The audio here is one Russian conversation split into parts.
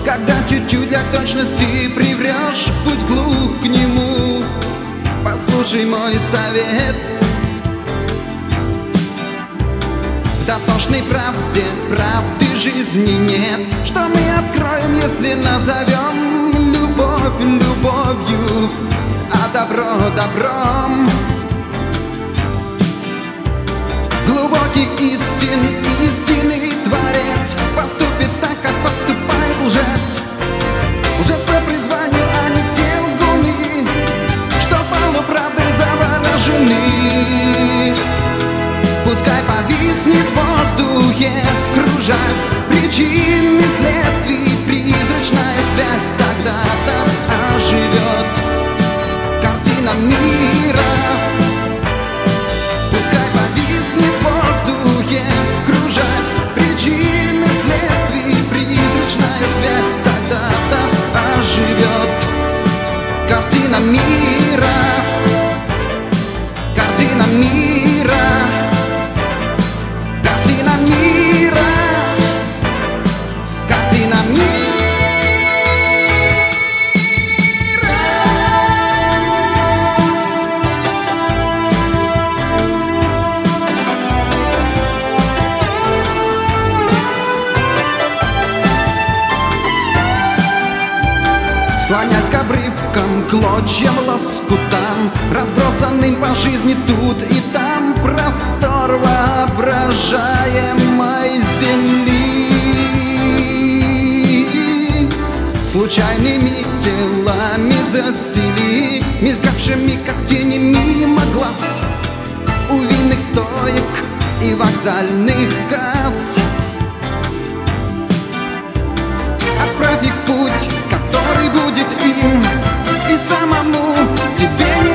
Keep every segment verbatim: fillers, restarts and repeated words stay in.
Когда чуть-чуть для точности приврешь, будь глух к нему. Послушай мой совет. В дотошной правде правды жизни нет. Что мы откроем, если назовем любовь любовью, а добро добром? Глубоких истин истинный творец поступит так, как поступает лжец. Лжец по призванию, а не те лгуны, что полуправдой заворожены. Пускай повиснет в воздухе, кружась, причины следствий, призрачная связь тогда-то оживет картина мира. Пускай повиснет в воздухе, кружась, причины следствий, призрачная связь тогда-то оживет картина мира. Картина мира. Картина мира. Картина мира. Склонясь к обрывкам, клочьям, лоскутам, разбросанным по жизни тут и там, простор воображаемой земли. Случайными телами засели, мелькавшими как тени мимо глаз, у винных стоек и вокзальных касс. Отправь их в путь, который будет им, и самому тебе не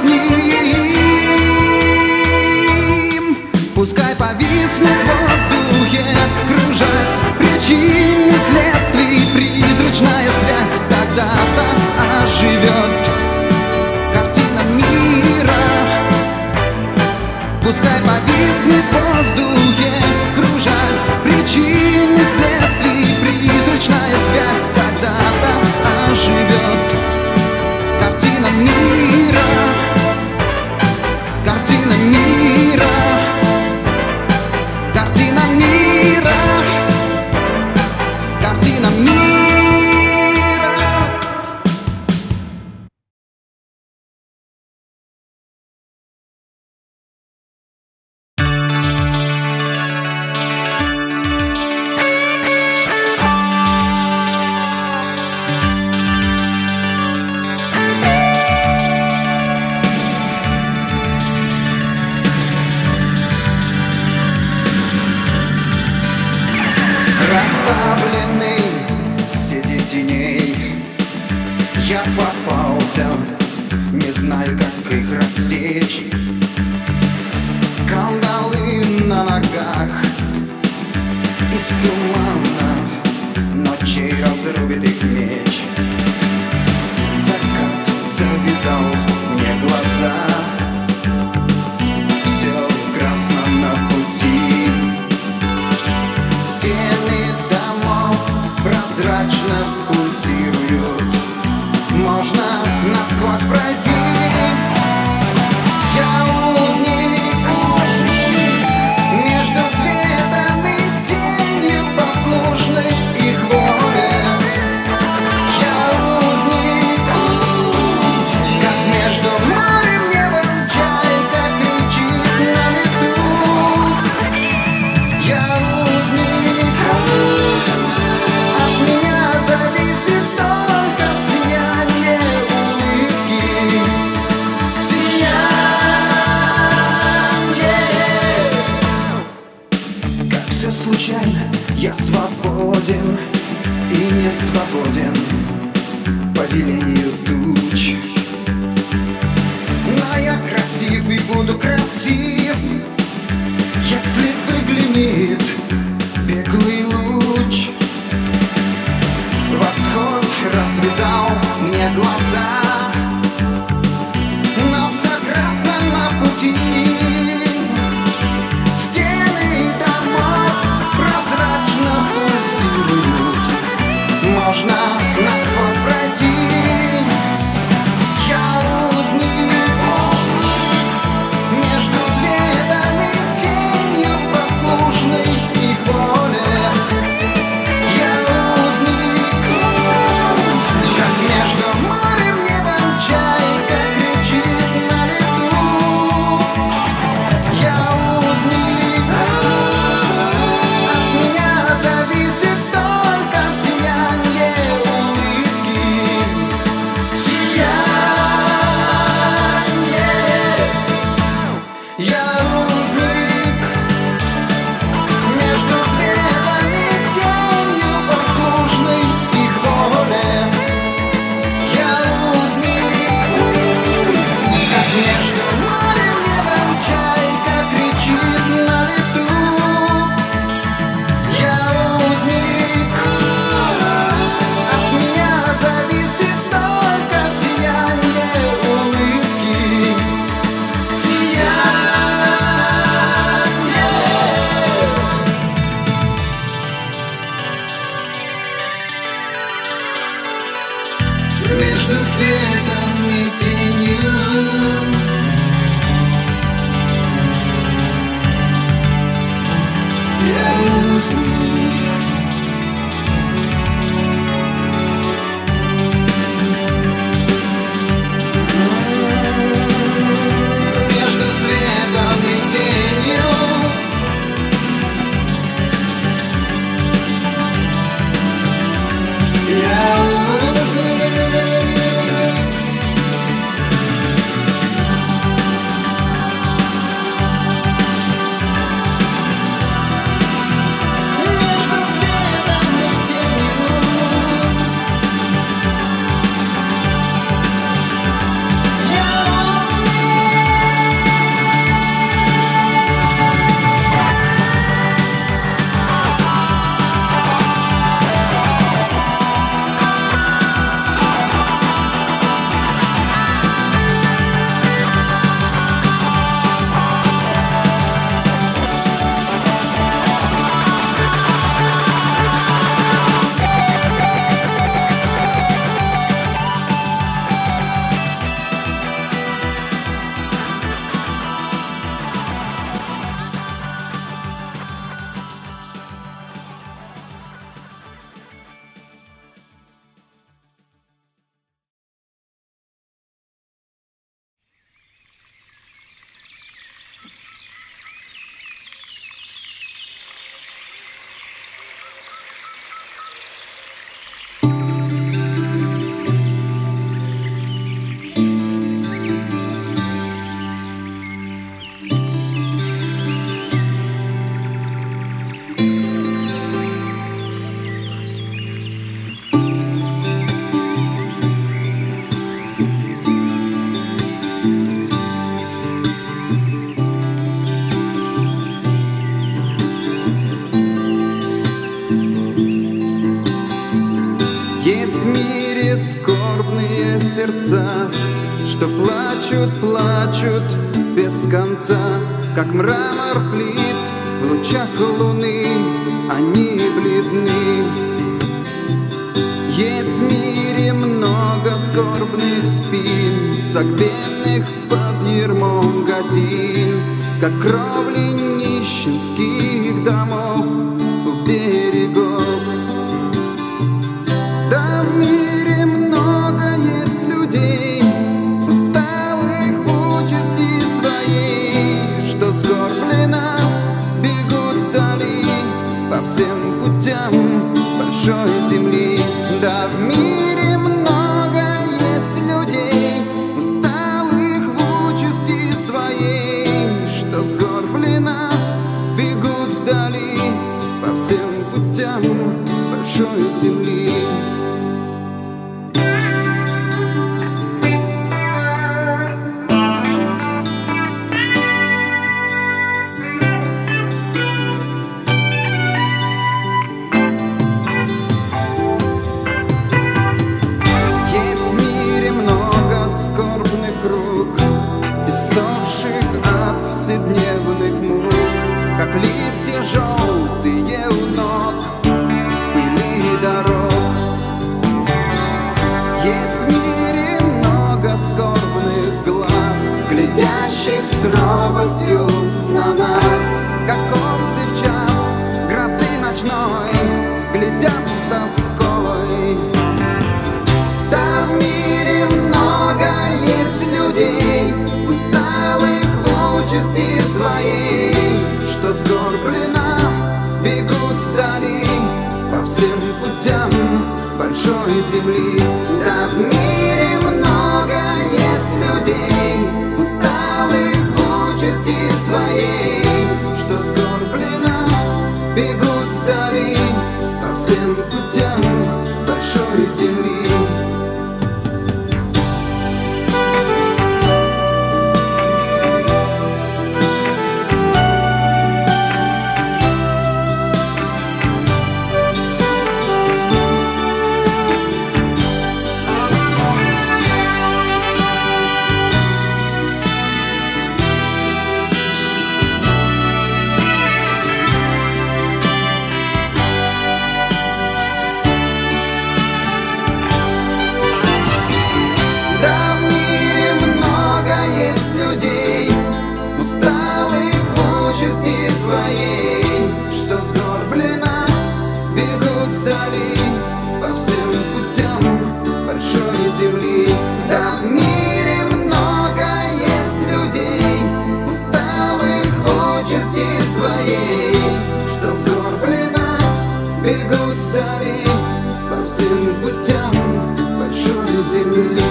объясним. Пускай повиснет в воздухе, кружась, причины следствий, призрачная связь тогда-то оживет картина мира. Пускай повиснет в воздухе, кружась, причины следствий, призрачная связь тогда-то оживет картина мира. Картина мира. Картина мира. Картина мира. Расставлены сети теней, я попался, не знаю, как их рассечь. Кандалы на ногах из тумана, ночей разрубит их меч. Закат завязал мне глаза, все красно на пути. Стены домов прозрачно пульсируют, можно насквозь пройти. Я узник, узник между светом и тенью, послушный их воле. Я узник, узник, как между морем, небом, чайка кричит на лету. Я узник, от меня зависит только сияние улыбки. Сияние. Как все случайно, я свободен и не свободен по велению туч. Но я красив и буду красив, если выглянет беглый луч. Восход развязал мне глаза, но все красно на пути. Стены домов прозрачно пульсируют, можно между светом и тенью. Я узнаю. Между светом и тенью. Я сердца, что плачут, плачут без конца, как мрамор плит в лучах луны, они бледны. Есть в мире много скорбных спин, согбенных под ермом годин, как кровли нищенских домов у берегов. Да, в мире много есть людей, усталых в участи своей, что сгорбленно бегут вдали по всем путям большой земли. Да, в мире много есть людей, усталых в участи своей, что сгорбленно бегут вдали по всем путям большой земли. Как листья желтые у ног пыли дорог. Есть в мире много скорбных глаз, глядящих с робостью на нас, как овцы в час грозы ночной глядят с тоской. Да, в мире много есть людей, усталых в участи своей, что сгорбленно бегут вдали по всем путям большой земли. Да, в мире много есть людей, усталых в участи своей, что сгорбленно бегут вдали по всем путям большой земли. вдали по всем путям большой земли. Да, в мире много есть людей, усталых участи своей, что сгорблено бегут вдали по всем путям большой земли.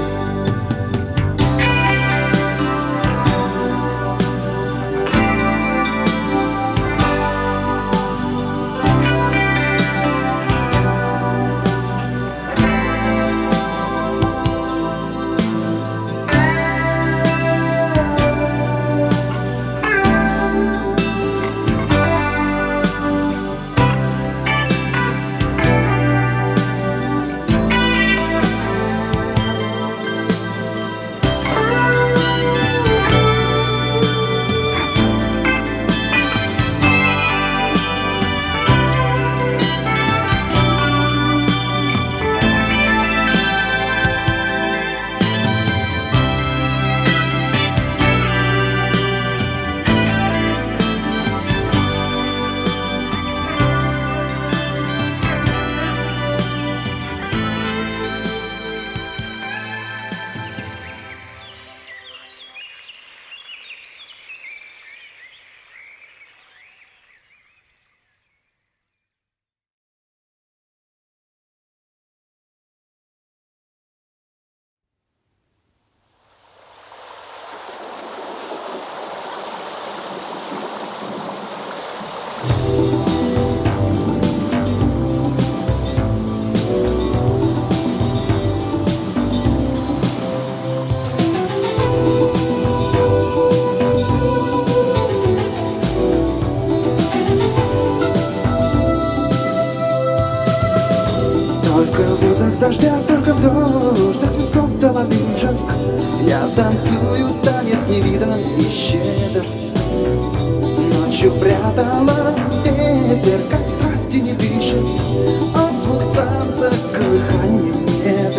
Только в вузах дождя, только в дождь от висков до лодыжек я танцую танец невиданный и щедр. Ночью прятала ветер, как страсти не дышит, от звук танца колыхания метр.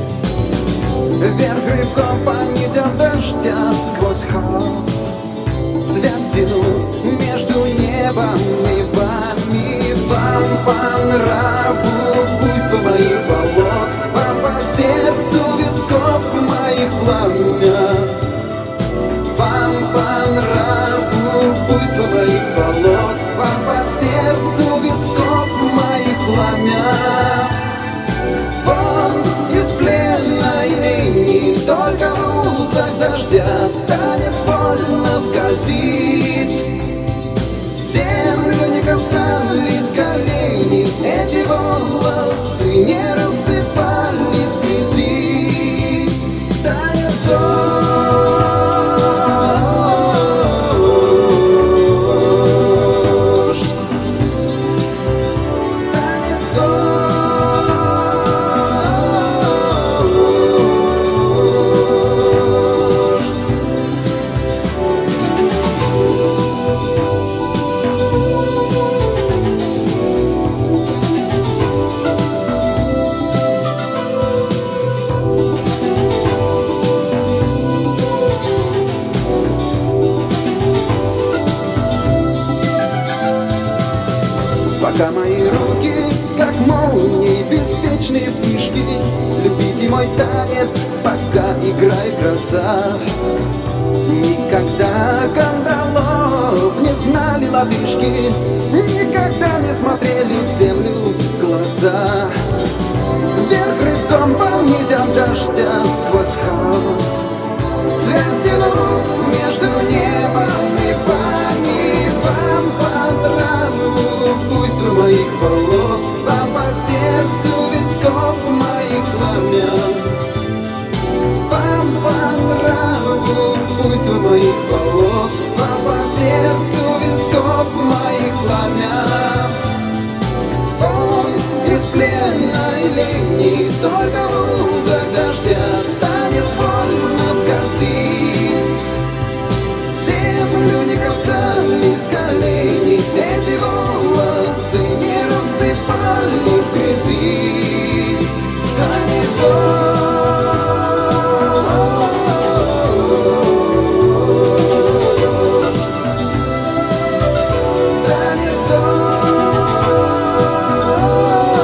Вверх рыбком по нитям дождя сквозь хаос связь тяну между небом и вами. Вам по нраву буйство моих волос, вам по сердцу висков моих пламя. Вам по нраву буйство моих волос, вам по сердцу висков моих пламя. Вон из пленной линии только в узах дождя танец вольно скользит. Землю не касались колени, эти волосы не рассыпались в грязи. Танец дождь, танец дождь. Пока мои руки, как молнии, беспечные вспышки, любите мой танец, пока играет гроза. Никогда кандалов не знали лодыжки, никогда не смотрели в землю глаза. Вверх рывком по нитям дождя сквозь хаос связь тяну между небом и вами. Вам по нраву буйство моих волос, вам по сердцу висков моих пламя. Вам по нраву буйство моих волос, вам по сердцу висков моих пламя. Он из пленной линии только в узах дождя танец вольно скользит. Землю не касались колени, эти волосы не рассыпались в грязи. Танец дождь, танец дождь.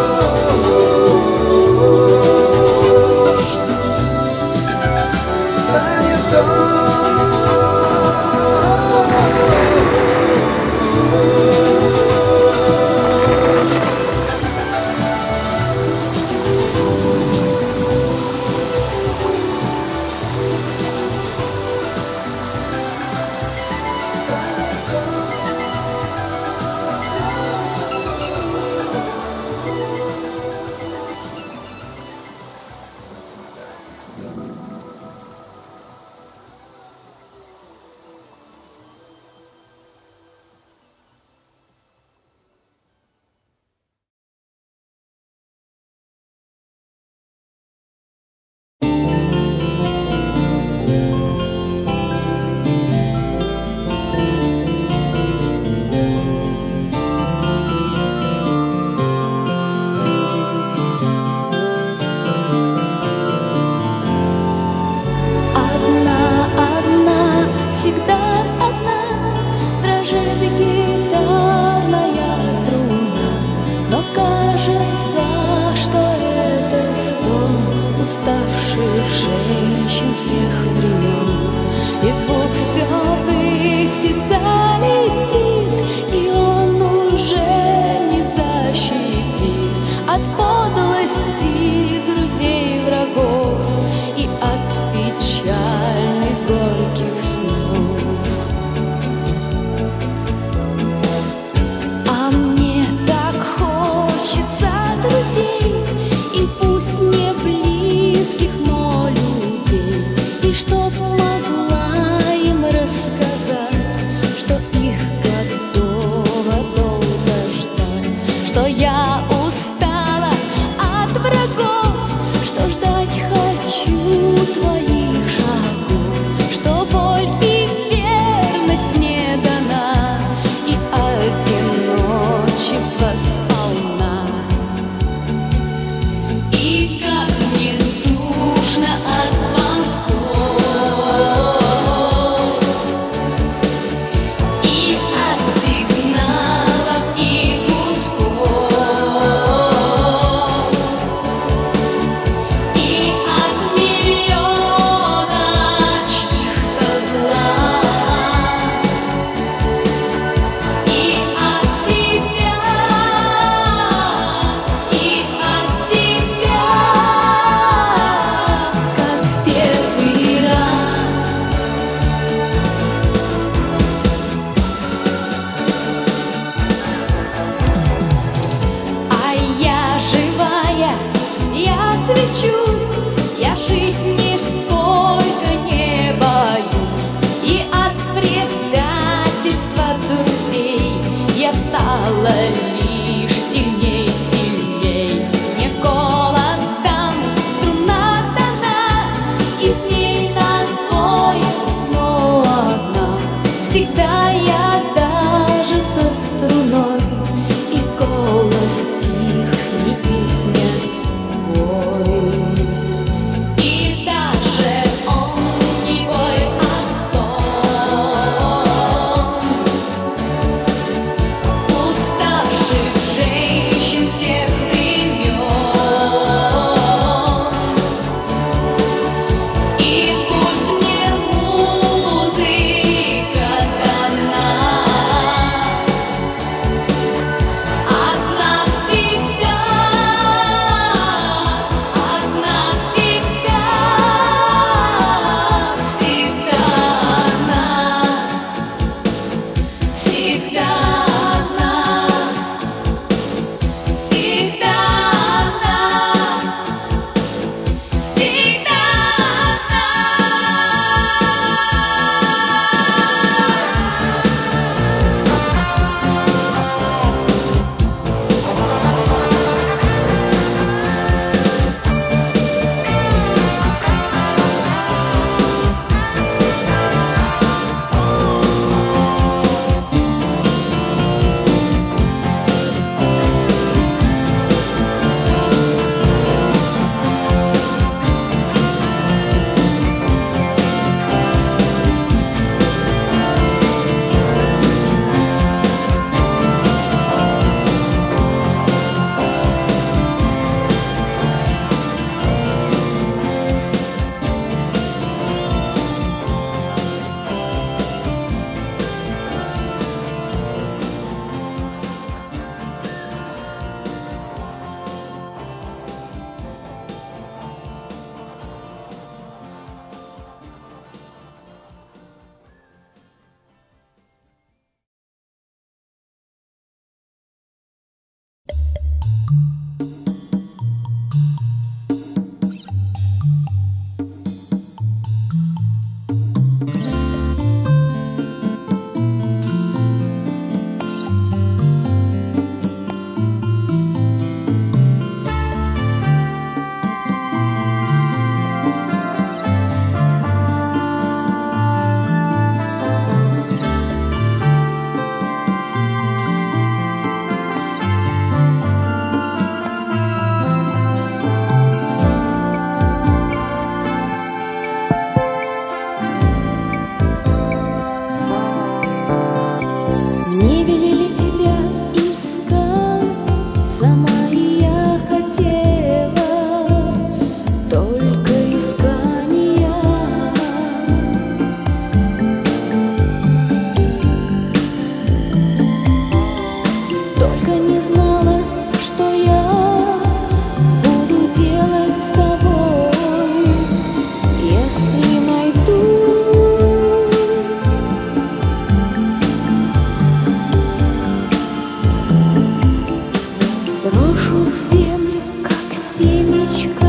Брошу в землю, как семечко,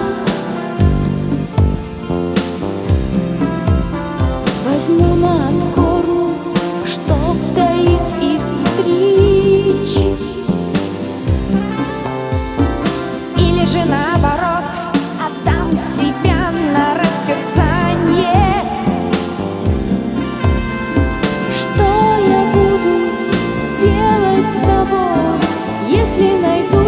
возьму на откорм, чтоб доить и стричь. Или же наоборот, отдам себя на растерзание. Что я буду делать с тобой, если найду?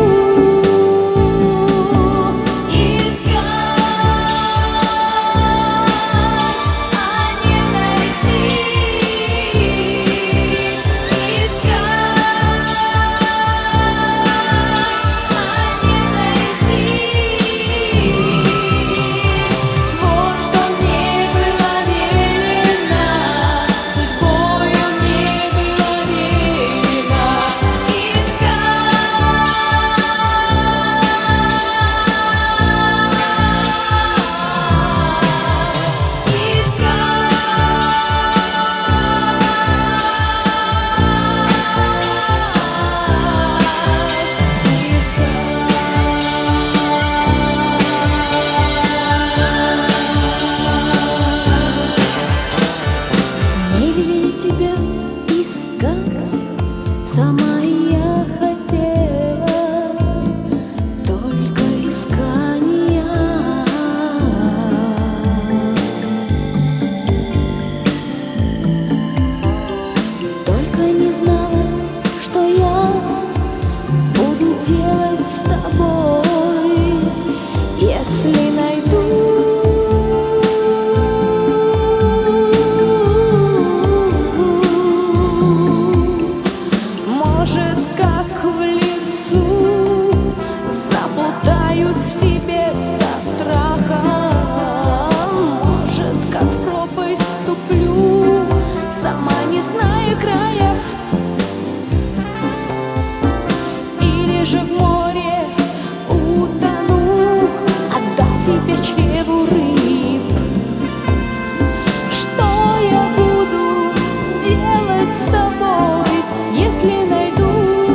Сама я хотела только искания. Только не знала, что я буду делать с тобой, если найду. Может, как в лесу, заплутаюсь в тебе со страхом. Может, как в пропасть ступлю, сама не зная края. Или же в море утону, отдав себе чреву рыб. Что я буду делать с тобой, если найду?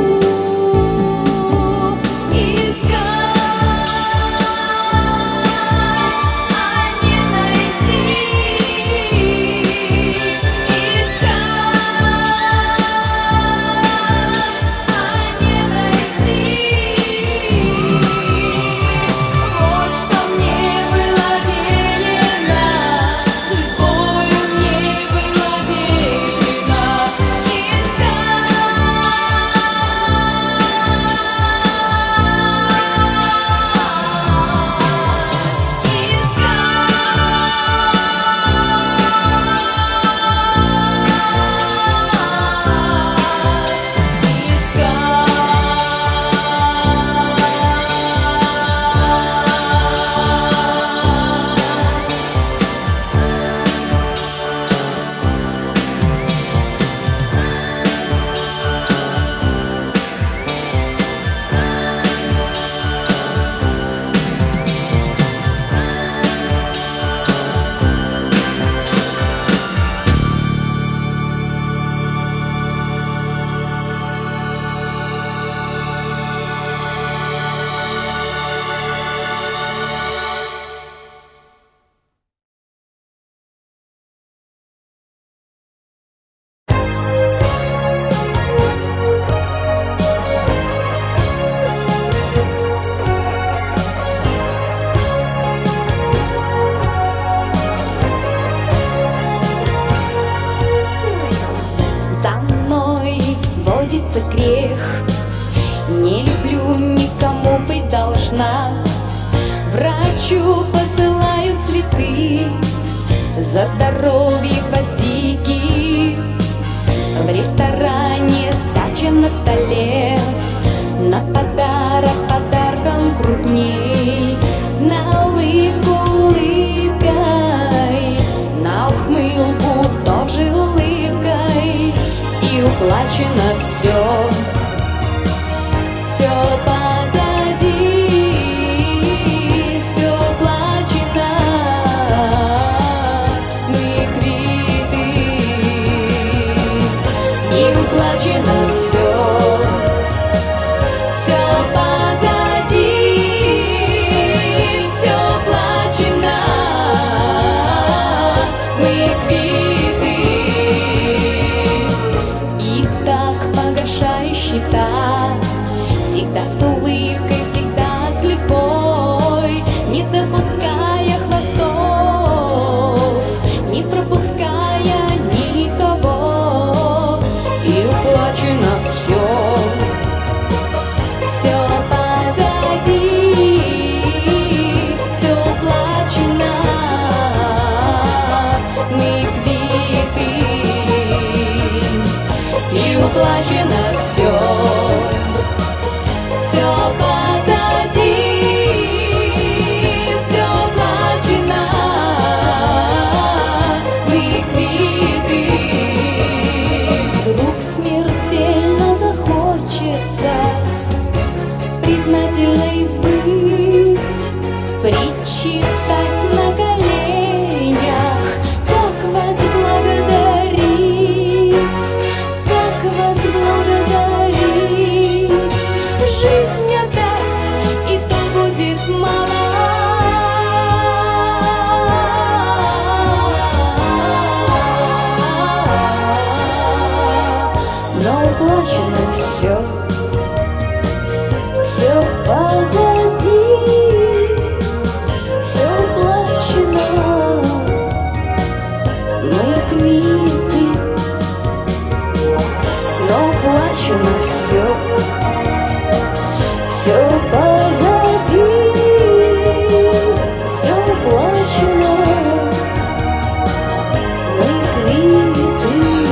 Грех, не люблю, никому быть должна. Врачу посылают цветы, за здоровье гвоздики. В ресторане сдача на столе, на подарок подарком крупней. На улыбку улыбкой, на ухмылку тоже улыбкой. И уплачено все, все позади, все плачено, мы квиты. И уплачено все, все позади. уплачено все, все позади, все уплачено, мы квиты. Вдруг смертельно захочется признательной быть, причитать на коленях, как вас благодарить, как вас благодарить, жизнь отдать, и то будет мало. Но уплачено все, все позади, все уплачено, мы квиты. Но уплачено все, все позади, все уплачено, мы квиты.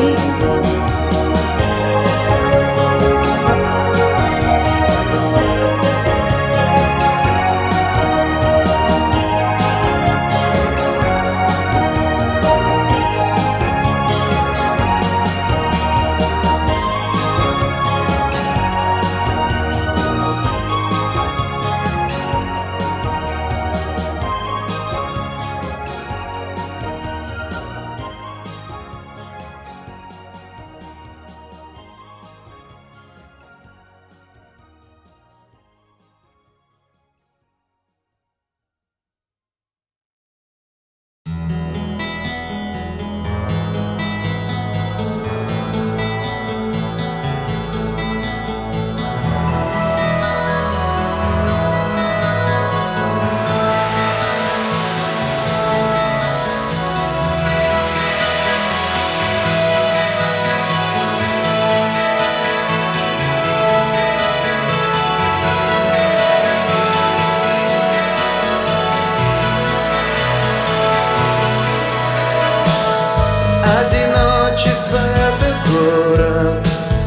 Одиночество — это город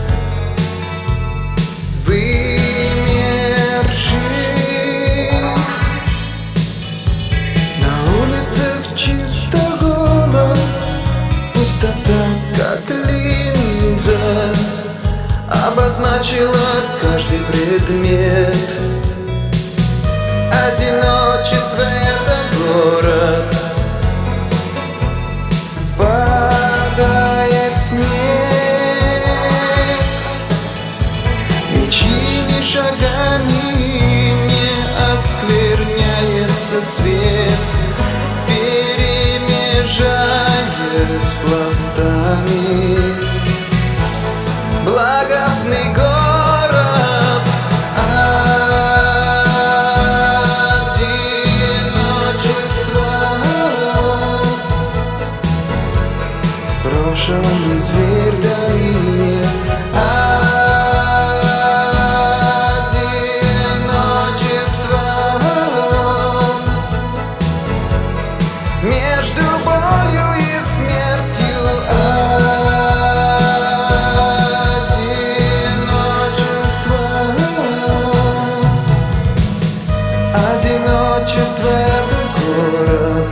вымерший. На улицах чисто голод, пустота, как линза, обозначила каждый предмет. Одиночество — это город, падает снег, ничьими шагами не оскверняется свет, перемежаясь пластами. Благостный город, одиночество, брошенный зверь в долине. Одиночество между болью и смертью. Одиночество, одиночество — это город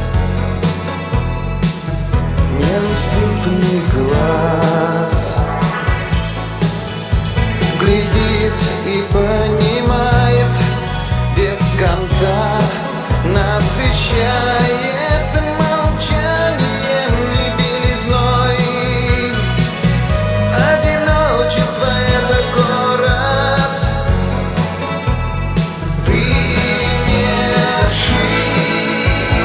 неусыпный глаз, глядит и понимает без конца, насыщает молчанием и белизной. Одиночество — это город вымерший,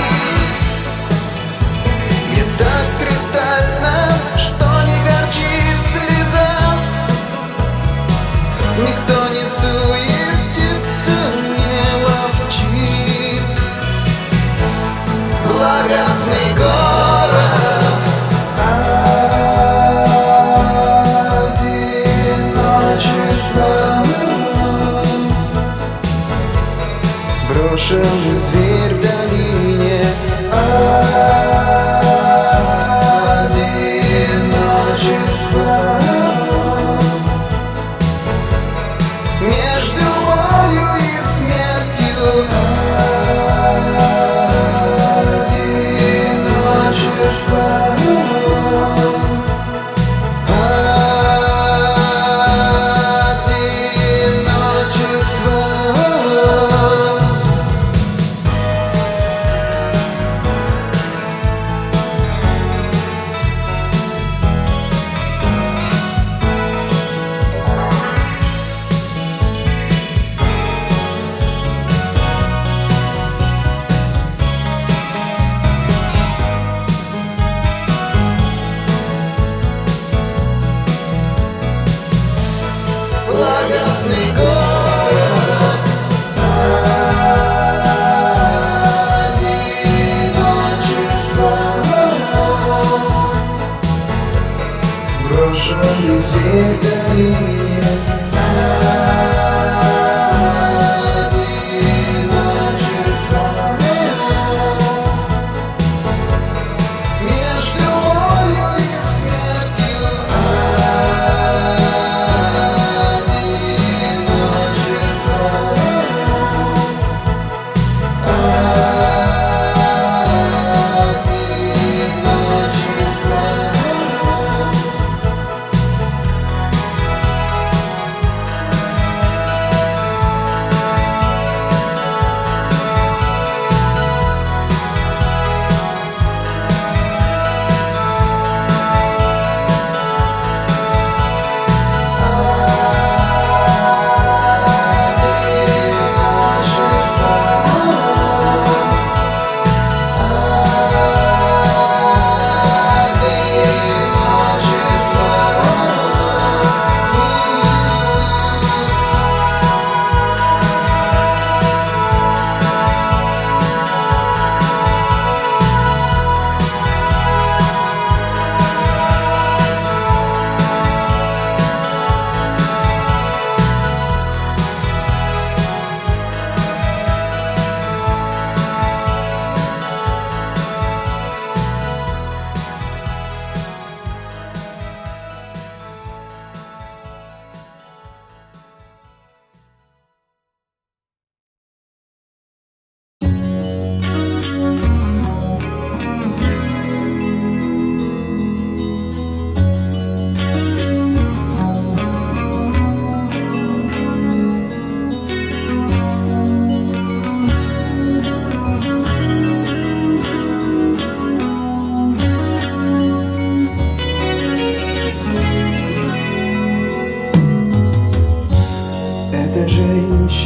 где так кристально, что не горчит слеза, никто не суетится, не ловчит. Благостный город, одиночество, брошенный зверь в долине. Одиночество,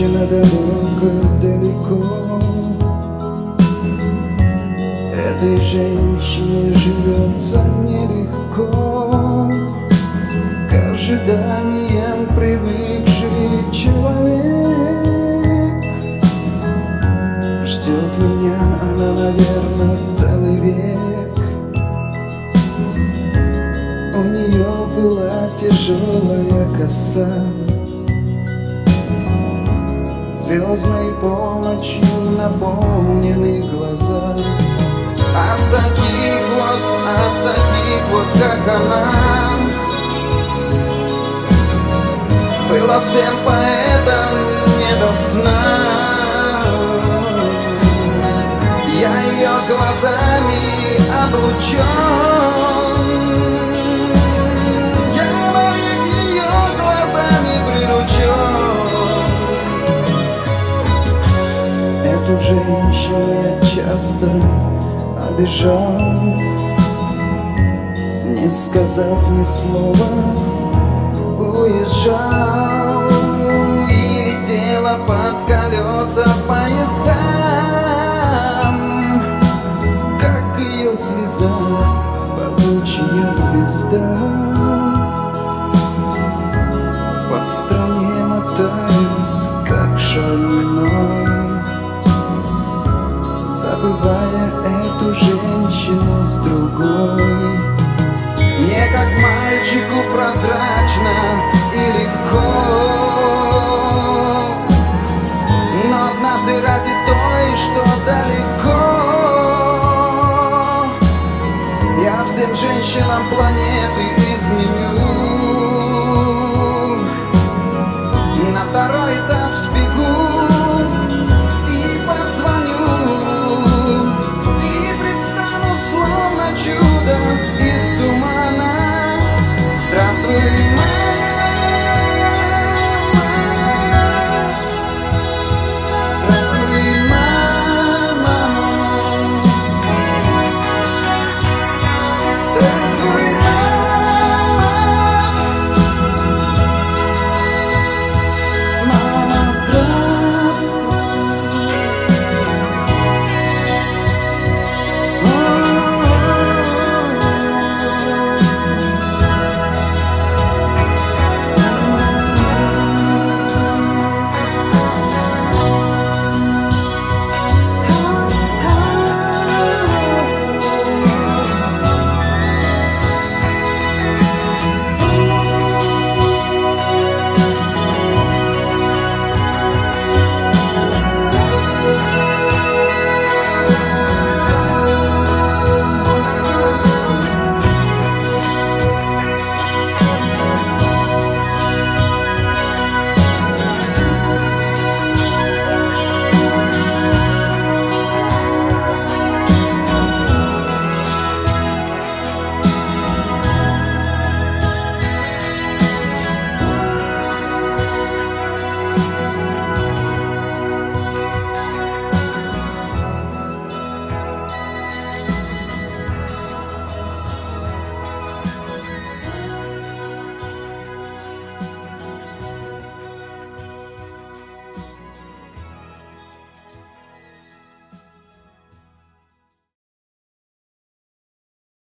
женщина далеко-далеко. Этой женщине живется нелегко, к ожиданиям привыкший человек. Ждет меня она, наверное, целый век. У нее была тяжелая коса, звездной полночью наполнены глаза. От таких вот, от таких вот, как она, было всем поэтам не до сна. Я ее глазами облучен, я навек ее глазами приручен. Эту женщину я часто обижал, не сказав ни слова, уезжал и летела под колеса поездам, как ее слеза, пахучая звезда. По стране мотаясь, как шальной, забывая эту женщину с другой. Мне как мальчику прозрачно и легко, но однажды ради той, что далеко, я всем женщинам планеты изменю.